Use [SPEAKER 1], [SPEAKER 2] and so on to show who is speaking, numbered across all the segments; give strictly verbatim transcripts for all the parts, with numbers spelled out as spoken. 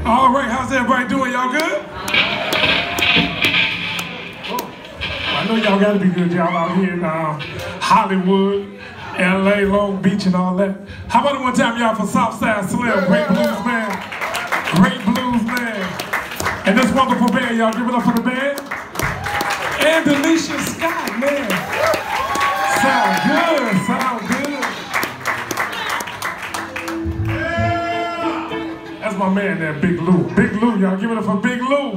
[SPEAKER 1] All right, how's everybody doing? Y'all good? Oh, I know y'all gotta be good. Y'all out here in uh, Hollywood, L A, Long Beach, and all that. How about it one time, y'all, for Southside Slim, great blues man, great blues man, and this wonderful band, y'all give it up for the band, and Alicia Scott, man. Sound good, sound good. That's my man there, Big Lou. Big Lou, y'all give it up for Big Lou.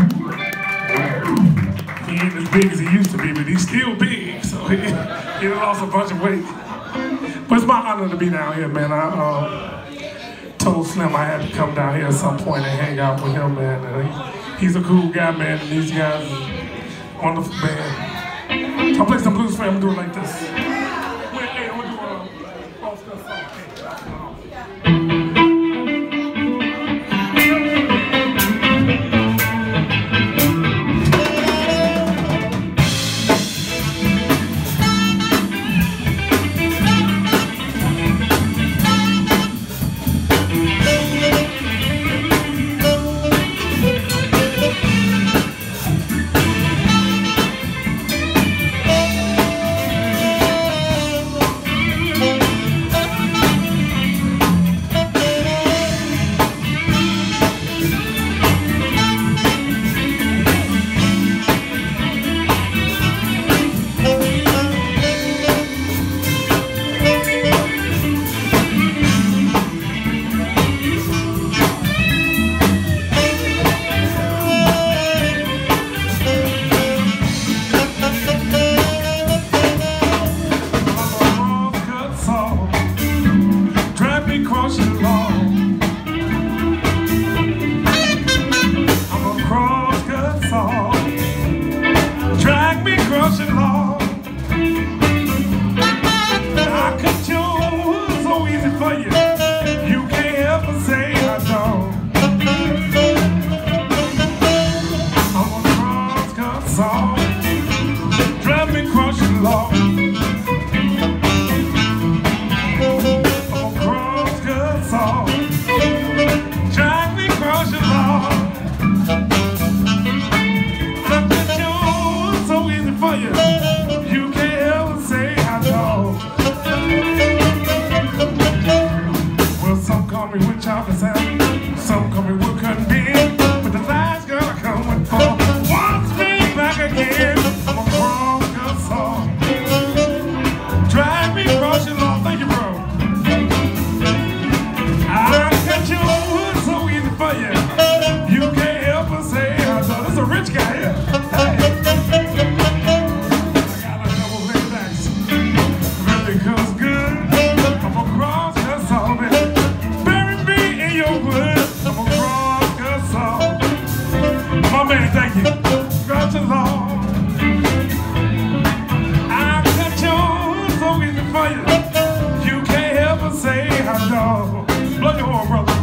[SPEAKER 1] He ain't as big as he used to be, but he's still big, so he, he lost a bunch of weight. But it's my honor to be down here, man. I uh, told Slim I had to come down here at some point and hang out with him, man. Uh, he, he's a cool guy, man, and these guys are wonderful, man. I'll play some blues for him, do it like this. Wait, hey, I'm gonna do a off the song. Some call me Wood Cutting Ben, but the last girl I come with for wants me back again. I'm a cross-cut song, drag me across your lawn. Thank you, bro. I cut your wood so easy for you. You can't help but say I know. This is a rich guy here. Hey. I got a double leg axe. Really comes good. I'm a cross-cut song, baby. My man, thank you. Got your law. I cut your so easy for you. You can't help but say I know. Blow your horn, brother.